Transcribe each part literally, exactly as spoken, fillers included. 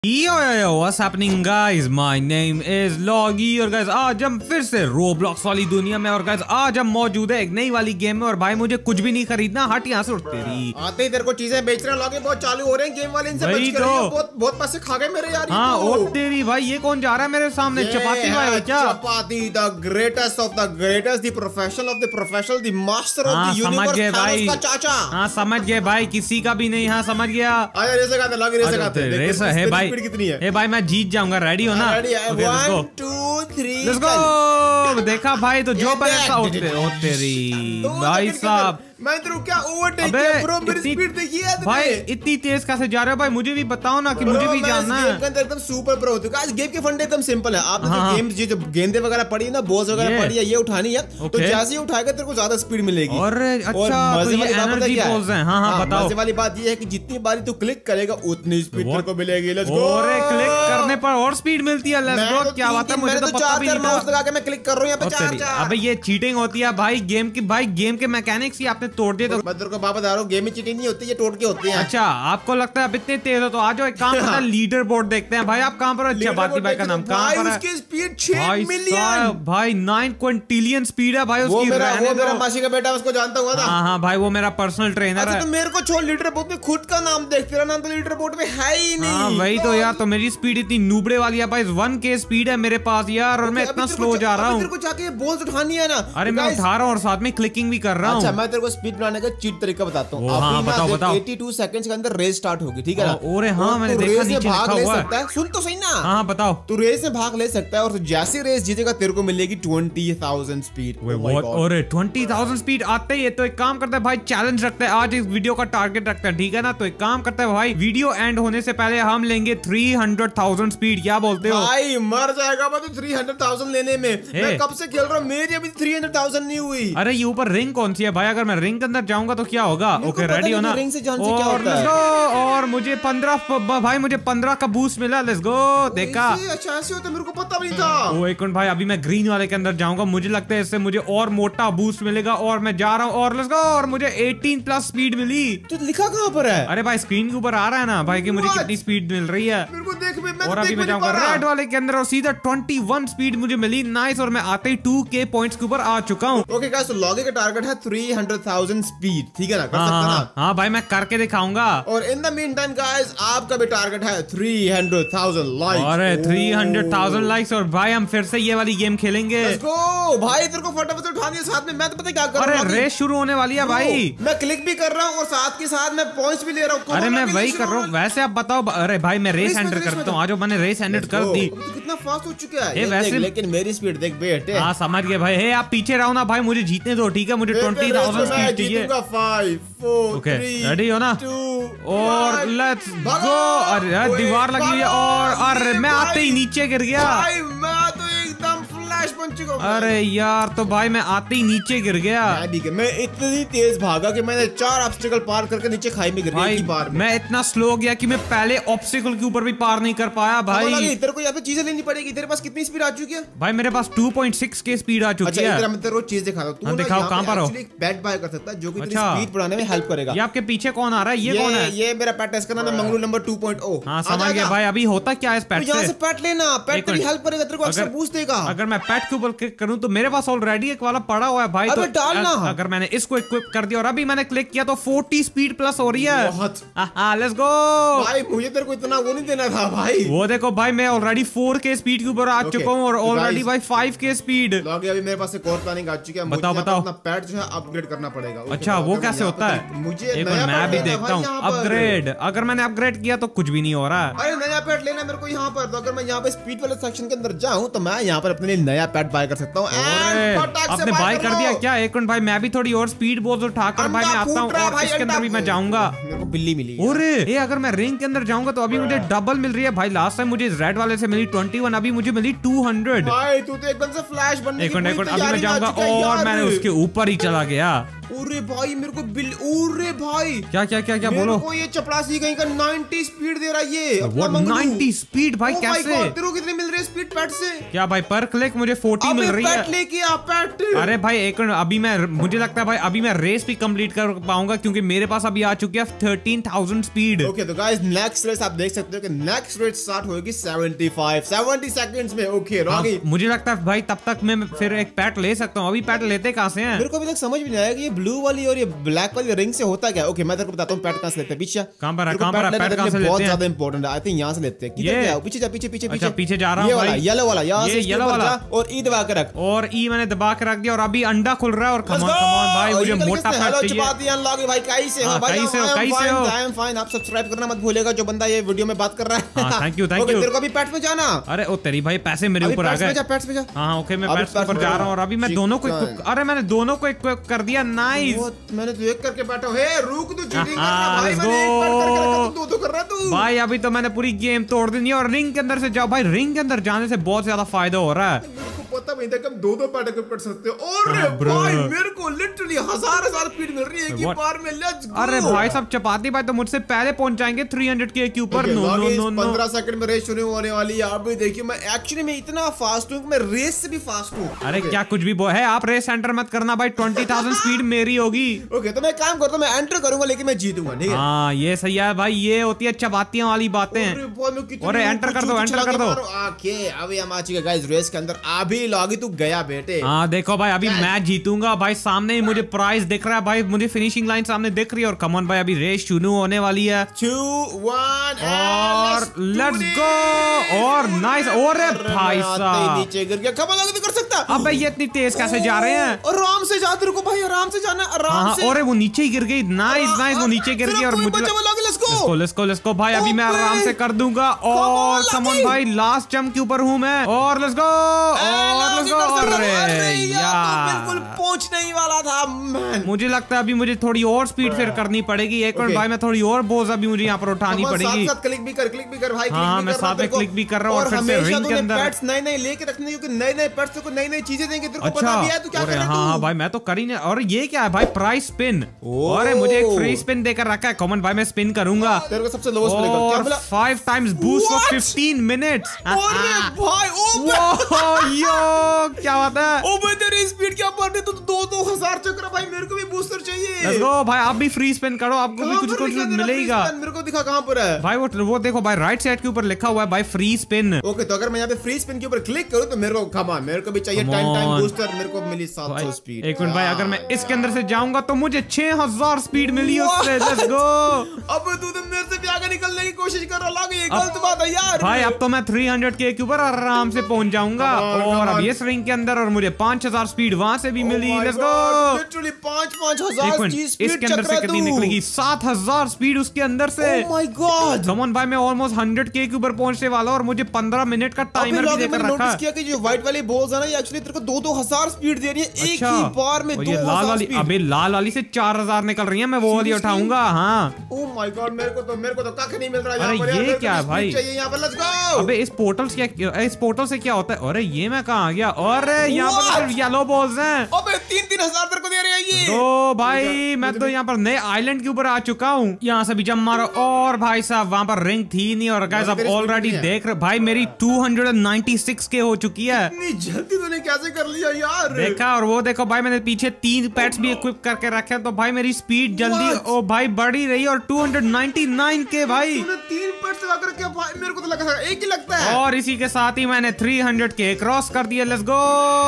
Yo yo yo, what's happening guys? My name is Loggy और guys आज हम फिर से Roblox वाली दुनिया में और guys आज हम मौजूद है एक नई वाली गेम में और भाई मुझे कुछ भी नहीं खरीदना, हट यहाँ से उठ तेरी। आते ही तेरे को चीजें बेच रहे हैं Loggy, बहुत चालू हो रहे हैं गेम वाले, इनसे बच के रहिए, बहुत बहुत पैसे खा गए मेरे यार। हाँ और तेरी भाई ये कौन जा रहा है मेरे सामने? चपाती भाई क्या? Chapati the greatest of the greatest, the professional of the professional, the master of the universe, Thanos का चाचा। हाँ समझ गए भाई, किसी का भी नहीं। हाँ समझ गया। आया रेस लगाते Loggy, रेस लगाते। रेस है भाई, कितनी है? ए भाई मैं जीत जाऊंगा, रेडी हो ना? रेडी है। One two three let's go. देखा भाई तो जो पर ऐसा होते हो तेरी भाई साहब। मैं तेरे को क्या ओवरटेक किया ब्रो, मेरी स्पीड देखिए यार भाई, इतनी तेज कैसे जा रहे हो भाई? मुझे भी बताओ ना कि मुझे भी जानना है। गेम के अंदर एकदम सुपर प्रो होते हो। गेम के फंडे एकदम सिंपल है। आपने जो गेम जो गेंदे वगैरह पड़ी है ना, बॉल्स वगैरह पड़ी है, ये उठानी है तो जैसे ही उठाएगा तेरे को ज्यादा स्पीड मिलेगी। और अच्छा तो ये एनर्जी बॉल्स हैं। हां हां बताओ। मजे वाली बात ये है कि जितनी बारी तू क्लिक करेगा उतनी स्पीड तेरे को मिलेगी। Let's go. और क्लिक करने पर और स्पीड मिलती है। Let's go. क्या बात है, मुझे तो पता भी नहीं था। माउस लगा के मैं क्लिक कर रहा हूं यहां पे चार चार। अबे ये चीटिंग होती है भाई गेम की। भाई गेम के मैकेनिक्स ही आपने तोड़ दिए। तो को बाबा बता रहा हूं, गेम में चीटिंग नहीं होती, ये टोट के होते हैं। अच्छा आपको लगता है अब इतने तेज हो तो आ जाओ एक काम करते हैं, लीडर बोर्ड देखते हैं। भाई आप कहां पर हो? चपाती भाई का नाम कहां पर है? उसकी स्पीड छह मिलियन भाई, नाइन क्विंटिलियन स्पीड है भाई उसकी। वो मेरा वो मेरा मासी का बेटा, उसको जानता हुआ था। हां हां भाई वो मेरा पर्सनल ट्रेनर है। तो मेरे को छोड़, लीडर बोर्ड में खुद का नाम देख, तेरा नाम तो लीडर बोर्ड में है ही नहीं। हां वही तो यार, तो मेरी स्पीड इतनी नूबड़े वाली है भाई, वन के स्पीड है मेरे पास यार, और मैं इतना स्लो जा रहा हूं। तेरे को जाके बॉल्स उठानी है ना। अरे मैं उठा रहा हूं और साथ में क्लिकिंग भी कर रहा हूं। अच्छा मैं तेरे को स्पीड बनाने का चीट तरीका बताता हूं। हां बताओ बताओ। बयासी सेकंड्स के अंदर रेस स्टार्ट होगी, ठीक है ना? और हां मैंने देखा नीचे लिखा हुआ है। सुन तो सही ना। हां बताओ। तू रेस में भाग ले सकता है और जैसे रेस जीतेगा तेरे को मिलेगी बीस हज़ार स्पीड। और बीस हज़ार स्पीड आते ही तो एक काम करते हैं भाई, चैलेंज रखते हैं आज, इस वीडियो का टारगेट रखते हैं, ठीक है ना? तो एक काम करते हैं भाई, वीडियो एंड होने से पहले हम लेंगे तीन सौ हज़ार स्पीड। क्या बोलते हो भाई? मर जाएगा मैं तो तीन सौ हज़ार लेने में। मैं कब से खेल रहा हूं, मेरी अभी तीन सौ हज़ार नहीं हुई। अरे ये ऊपर रिंग कौन सी है भाई? अगर मैं रिंग के अंदर जाऊंगा तो क्या होगा? ओके रेडी हो ना? रिंग से जान से क्या होता है? और मुझे पंद्रह भाई मुझे पंद्रह का बूस्ट मिला। Let's go. देखा अच्छा ऐसे होता, मेरे को पता भी नहीं था। ओ एक मिनट भाई, अभी मैं ग्रीन वाले के अंदर जाऊंगा, मुझे लगता है इससे मुझे और मोटा बूस्ट मिलेगा और मैं जा रहा हूँ। और लेट्स गो। और मुझे अठारह प्लस स्पीड मिली। तो लिखा कहाँ पर है? अरे भाई स्क्रीन के ऊपर आ रहा है ना भाई कि मुझे कितनी स्पीड मिल रही है। मेरे को देख में, मैं और अभी मैं जाऊंगा रेड वाले के अंदर और सीधा इक्कीस स्पीड मुझे मिली। नाइस। और मैं आते ही टू के पॉइंट्स के ऊपर आ चुका हूँ। ओके गाइस, तो Loggy का टारगेट है तीन सौ हज़ार स्पीड, ठीक है ना? कर सकते हैं ना? हाँ भाई मैं करके दिखाऊंगा। और in the meantime guys, आपका भी टारगेट है तीन सौ हज़ार लाइक्स। अरे तीन सौ हज़ार लाइक्स। और भाई हम फिर से ये वाली गेम खेलेंगे। लेट्स गो भाई, तेरे को फटाफट उठा दिया साथ में। मैं तो पता क्या कर रहा हूं, अरे रेस शुरू होने वाली है भाई। मैं क्लिक भी कर रहा हूं और साथ के साथ मैं पॉइंट्स भी ले रहा हूं। अरे मैं वही कर रहा हूँ। वैसे आप बताओ। अरे भाई मैं रेस एंटर करता हूँ, आज मैंने रेस एंटर कर दी। तो कितना फास्ट हो चुका है वैसे, लेकिन मेरी स्पीड देख बेटे। हाँ समझ गए भाई। हे आप पीछे रहो ना भाई, मुझे जीतने दो, ठीक है? मुझे बीस हज़ार स्पीड चाहिए। फाइव फोर ओके रेडी हो ना? और लेट्स गो। अरे दीवार लगी है और अरे मैं आते ही नीचे गिर गया। मैं तो एकदम फ्लैश बन चुका हूं। अरे यार तो भाई मैं आते ही नीचे गिर गया। मैं, मैं इतनी तेज भागा कि मैंने चार ऑब्स्टिकल पार करके नीचे खाई में गिर गया एक बार में। मैं इतना स्लो गया कि मैं पहले ऑब्स्टिकल के ऊपर भी पार नहीं कर पाया भाई। तेरे को यहाँ पे चीजें लेनी पड़ेगी। तेरे पास कितनी स्पीड आ चुकी है? भाई मेरे पास दो पॉइंट छह के स्पीड आ चुकी है। अच्छा मैं तेरे को चीज दिखाता हूं। तू दिखाओ कहां पर हो? एक पेट बाय कर सकता है जो कि तेरी स्पीड बढ़ाने में हेल्प करेगा। ये आपके पीछे कौन आ रहा है? ये कौन है? ये मेरा पेट है, इसका नाम है Manglu number two point O. हां समझ गया भाई। अभी होता क्या है इस पेट से? यहां से पेट लेना, पेट तेरी हेल्प करेगा, तेरे को अक्सर बूस्ट देगा। अगर मैं पेट के ऊपर क्लिक करूं तो मेरे पास ऑलरेडी एक वाला पड़ा हुआ है भाई। तो डालना। अगर मैंने इसको इक्विप कर दिया और अभी मैंने क्लिक किया तो चालीस स्पीड प्लस हो रही है। बहुत। हां लेट्स गो। भाई मुझे तेरे को इतना वो नहीं देना था भाई। वो देखो भाई मैं ऑलरेडी फोर के स्पीड के ऊपर आ चुका हूं और ऑलरेडी भाई फाइव के स्पीड। Loggy अभी मेरे पास एक और प्लानिंग आ चुकी है। बताओ बताओ। अपना पेट जो है अपग्रेड करना पड़ेगा। अच्छा वो कैसे होता है? मुझे एक मिनट मैं भी देखता हूँ। अपग्रेड, अगर मैंने अपग्रेड किया तो कुछ भी नहीं हो रहा है। अरे नया पेट लेना मेरे को यहाँ पर। तो अगर मैं यहाँ पे स्पीड वाले सेक्शन के अंदर जाऊँ तो मैं यहाँ पर अपने लिए नया पेट बाय कर सकता हूँ। आपने बाय कर दिया क्या? एक मिनट भाई मैं भी थोड़ी और स्पीड बोल उठाकर भाई मैं आता हूँ और इसके अंदर भी मैं जाऊंगा। मेरे को बिल्ली मिली। अरे ये अगर मैं रिंग के अंदर जाऊंगा तो अभी मुझे डबल मिल रही है भाई। लास्ट टाइम मुझे रेड वाले से मिली इक्कीस, अभी मुझे मिली दो सौ। भाई तू तो एकदम से फ्लैश बनने की पूरी तैयारी में जाऊंगा और मैंने उसके ऊपर ही चला गया। ओरे भाई मेरे को बिल ओरे भाई क्या क्या क्या क्या बोलो? मेरे को ये चपड़ासी कहीं का नब्बे स्पीड दे रहा है ये। वो नब्बे स्पीड भाई कैसे? तेरे को कितने मिल रहे तेरे स्पीड पेट से। क्या भाई पर क्लिक मुझे फोर्टी मिल रही है। लेके आ पेट। अरे भाई एक अभी मैं मुझे लगता है भाई अभी मैं रेस भी कंप्लीट कर पाऊंगा क्योंकि मेरे पास अभी आ चुकी है थर्टीन थाउजेंड स्पीड। ओके तो गाइस नेक्स्ट रेस आप देख सकते हो कि नेक्स्ट रेस स्टार्ट होगी सेवेंटी फाइव सेवेंटी सेकंड्स में। ओके रॉकी मुझे लगता है भाई तब तक मैं फिर एक पैट ले सकता हूँ। अभी पैट लेते कहाँ से हैं? मेरे को अभी तक समझ में नहीं आया कि ये ब्लू वाली और ये ब्लैक वाली रिंग से होता क्या। ओके मैं तेरे को बताता हूँ पैट कहाँ से लेते हैं। पीछे कहाँ पर है? कहाँ पर है? पैट कहाँ से लेते हैं? बहुत ज्यादा इंपॉर्टेंट है। आई थिंक यहाँ से लेते हैं। किधर गया? पीछे जा पीछे पीछे पीछे पीछे जा रहा हूँ। ये वाला येलो वाला यहाँ से येलो वाला और ई दबा के रख। और ई मैंने दबा के रख दिया और अभी अंडा खुल रहा है। और कम ऑन कम ऑन भाई मुझे मोटा पैट चाहिए। भाई कैसे हो भाई? कैसे हो कैसे हो? I am fine. आप सब्सक्राइब करना मत भूलिएगा जो बंदा ये वीडियो में बात कर रहा है। Thank you thank you. तेरे को भी पैट में जाना। अरे ओ तेरी भाई पैसे मेरे ऊपर आ गए। पैट्स में जा। हाँ ओके मैं पैट्स ऊपर जा रहा हूँ और अभी मैं दोनों को अरे मैंने दोनों को इक्विप कर दिया। नाइस। मैंने तो एक करके बैठा हूँ। हे रुक तू चीटिंग कर रहा भाई। मैंने एक पैट करके रखा तू दो दो कर रहा तू। भाई अभी तो मैंने पूरी गेम तोड़ दी है और रिंग के अंदर से जाओ भाई। रिंग के अंदर जाने से बहुत ज्यादा फायदा हो रहा है। पता नहीं था कि हम दो दो पैट कर सकते हो। और भाई मेरे को लिटरली हजार हजार स्पीड मिल रही है एक ही बार में। Let's go. अरे भाई सब चपाती भाई तो मुझसे पहले पहुंच जाएंगे थ्री हंड्रेड के के ऊपर। नो नो नो नो पंद्रह सेकंड में रेस शुरू होने वाली है। आप भी देखिए मैं एक्चुअली में इतना फास्ट हूं कि मैं रेस से भी फास्ट हूं। अरे क्या कुछ भी है। आप रेस एंटर मत करना भाई। ट्वेंटी थाउजेंड स्पीड मेरी होगी। ओके तो मैं काम करता हूं मैं एंटर करूंगा लेकिन मैं जीतूंगा। ठीक है हाँ ये सही है भाई। ये होती है चपातियां वाली बातें। अरे एंटर कर दो एंटर कर दो। ओके अभी हम आ चुके गाइस रेस के अंदर। अभी लॉगी तू गया बेटे। हाँ देखो भाई अभी मैच जीतूंगा भाई। सामने ही मुझे प्राइज दिख रहा है भाई। मुझे फिनिशिंग लाइन सामने दिख रही है। और कमॉन भाई अभी रेस शुरू होने वाली है। टू वन और लेट्स गो। और नाइस। और भाई साहब नीचे गिर गया। कमॉन लॉगी कर सकता। अबे ये इतनी तेज कैसे जा रहे हैं? आराम से जा तेरे को भाई आराम से जाना आराम से। और वो नीचे ही गिर गई। नाइस नाइस वो नीचे गिर गई और मुझे let's go let's go let's go भाई। अभी मैं आराम से कर दूंगा। और कमॉन भाई लास्ट जंप के ऊपर हूँ मैं। और लेट्स गो और लेट्स गो। अरे यार बिल्कुल पहुंचने ही वाला था मैन। मुझे लगता है अभी मुझे थोड़ी और स्पीड फिर करनी पड़ेगी। एक मिनट भाई मैं थोड़ी और बोझ अभी मुझे यहाँ पर उठानी पड़ेगी। साथ क्लिक भी कर क्लिक भी कर भाई। हाँ मैं साथ में क्लिक भी कर रहा हूँ। और फिर से रिंग के अंदर पेट्स नए नए लेके रखने क्योंकि नए नए पेट्स को नई नई चीजें देंगे। तेरे को पता भी है तू क्या कर रहा है? हाँ हाँ भाई मैं तो कर ही नहीं। और ये क्या है भाई? Price spin. और मुझे एक फ्री स्पिन देकर रखा है। कॉमन भाई मैं स्पिन करूंगा। तेरे को सबसे लोवेस्ट मिलेगा। और five times boost for fifteen minutes. अरे भाई ओ यो क्या बात है? ओ भाई तेरी स्पीड क्या बढ़ रही? तू दो दो हजार चक्कर भाई। मेरे को भी बूस्टर चाहिए। लेट्स गो भाई आप भी फ्री स्पिन करो। आपको भी कुछ कुछ मिलेगा। मेरे को दिखा कहाँ पर है भाई? वो वो देखो भाई राइट साइड के ऊपर लिखा हुआ है भाई फ्री स्पिन। ओके तो अगर मैं यहाँ पे फ्री स्पिन के ऊपर क्लिक करूँ तो मेरे को कम ऑन मेरे को भी चाहिए टाइम टाइम बूस्टर। मेरे को मिली सात सौ स्पीड। एक मिनट भाई अगर मैं इसके अंदर से जाऊंगा तो मुझे छह हजार स्पीड मिली उससे। Let's go. अब तू तो मेरे से भी आगे निकलने की कोशिश कर रहा है। ये गलत बात है यार। भाई अब तो मैं थ्री हंड्रेड के ऊपर आराम से पहुंच जाऊंगा। और अब ये रिंग के अंदर और मुझे पांच हजार स्पीड वहां से भी मिली। Let's go. लिटरली पांच पांच हजार इसके अंदर से कितनी निकलेगी? सात हजार स्पीड उसके अंदर से। Oh my God. कमॉन भाई मैं ऑलमोस्ट हंड्रेड के के ऊपर पहुंचने वाला और मुझे पंद्रह मिनट का टाइमर भी देकर रखा है। किया कि जो व्हाइट वाली बॉल्स है ना ये एक्चुअली तेरे को दो दो हजार स्पीड दे रही है एक ही बार में। दो लाल वाली अबे लाल वाली से चार हजार निकल रही है। मैं वो वाली उठाऊंगा। हाँ ओह माय गॉड मेरे को तो मेरे को तो कख नहीं मिल रहा है। अरे ये क्या है भाई? चाहिए यहाँ पर। Let's go. अबे इस पोर्टल से क्या इस पोर्टल से क्या होता है? अरे ये मैं कहाँ आ गया? और यहाँ पर येलो बॉल्स हैं। अबे तीन तीन हजार तेरे को दे रहे हैं ये। तो भाई मैं तो यहाँ पर नए आइलैंड के ऊपर आ चुका हूँ। यहाँ से भी जंप मारो। और भाई साहब वहाँ पर रिंग थी नहीं। और गाइस अब ऑलरेडी देख रहे भाई मेरी टू हंड्रेड नाइंटी सिक्स के हो चुकी है। इतनी जल्दी तूने कैसे कर लिया यार? देखा। और वो देखो भाई मैंने पीछे तीन पैट्स भी इक्विप करके रखे तो भाई मेरी स्पीड जल्दी ओ भाई बढ़ी रही। और टू हंड्रेड नाइंटी नाइन के भाई तूने तीन पैट्स लगा करके भाई मेरे को तो लगा था एक ही लगता है। और इसी के साथ ही मैंने थ्री हंड्रेड के क्रॉस कर दिया। Let's go.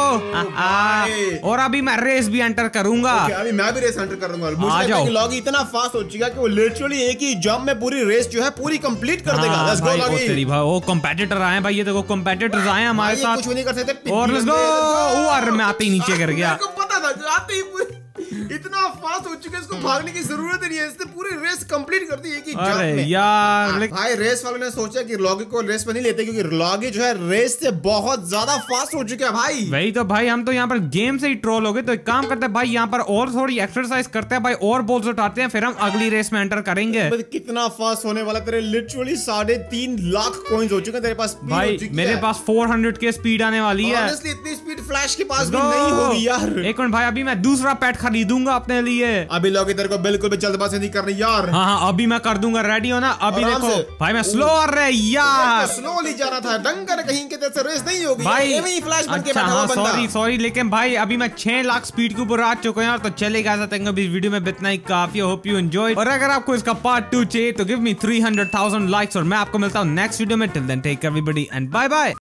और अभी मैं रेस भी एंटर करूंगा। अभी मैं भी रेस एंटर करूंगा। मुझे लॉगी इतना फास्ट हो चुका है कि वो लिटरली एक ही जंप में पूरी रेस जो है पूरी कंप्लीट कर देगा। Let's go Loggy. तेरी भाई वो कॉम्पिटिटर आए भाई। ये देखो कॉम्पिटिटर्स आए हमारे साथ। कुछ नहीं कर सकते। और लेट्स गो। और मैं आते ही नीचे गिर गया। मेरे को पता था आते ही इतना फास्ट हो चुका है इसको भागने की जरूरत ही नहीं है। इसने पूरी रेस कंप्लीट कर दी एक ही जंप में। यार भाई रेस वालों ने सोचा कि लॉगी को रेस में नहीं लेते क्योंकि लॉगी जो है रेस से बहुत ज्यादा फास्ट हो चुका है भाई। वही तो भाई हम तो यहाँ पर गेम से ही ट्रोल हो गए। तो एक काम करते हैं भाई यहाँ पर और थोड़ी एक्सरसाइज करते हैं भाई। और बॉल्स उठाते हैं फिर हम अगली रेस में एंटर करेंगे। कितना फास्ट होने वाला तेरे लिटरली साढ़े तीन लाख कॉइंस हो चुके हैं तेरे पास। भाई मेरे पास फोर हंड्रेड के स्पीड आने वाली है। इतनी स्पीड फ्लैश के पास भी नहीं होगी यार। एक मिनट भाई अभी मैं दूसरा पैट खरीद खरीदूंगा अपने लिए। अभी लॉकी तेरे को बिल्कुल भी जल्दबाजी नहीं करनी यार। हाँ हाँ अभी मैं कर दूंगा, रेडी हो ना? अभी देखो भाई मैं स्लो आ रहा है यार, स्लोली जाना था, डंगर कहीं के जैसे रेस नहीं होगी भाई। फ्लैश बन के अच्छा बैठा हुआ हाँ बंदा। सॉरी सॉरी लेकिन भाई अभी मैं छह लाख स्पीड के ऊपर आ चुका हूँ यार। तो चलेगा ऐसा इस वीडियो में इतना ही काफी। होप यू एंजॉय, और अगर आपको इसका पार्ट टू चाहिए तो give me three hundred thousand likes, और मैं आपको मिलता हूँ नेक्स्ट वीडियो में। Till then take care everybody and bye bye.